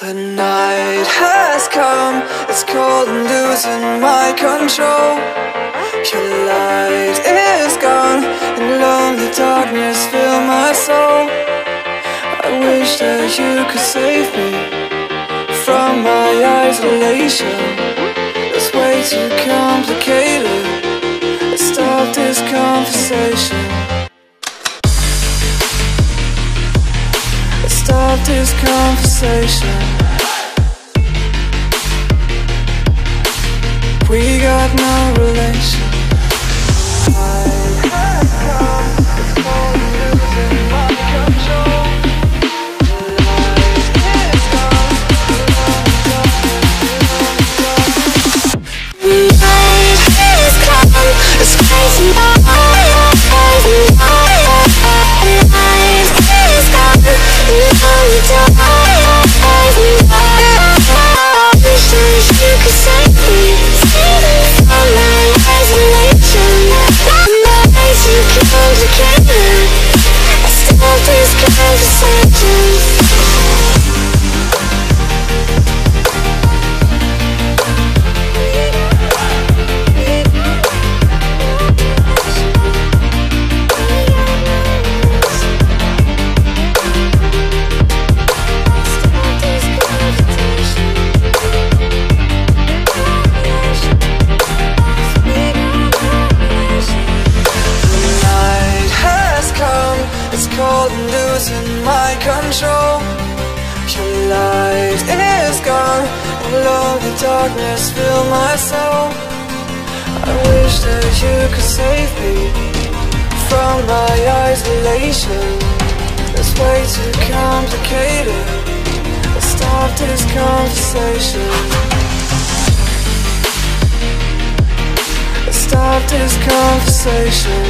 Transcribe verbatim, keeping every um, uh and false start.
The night has come, it's cold and losing my control. Your light is gone, and lonely darkness fill my soul. I wish that you could save me from my isolation. It's way too complicated. Let's stop this conversation. Let's stop this conversation. We got no relation. It's crazy, darkness fill my soul. I wish that you could save me from my isolation. It's way too complicated. Let's stop this conversation. Let's stop this conversation.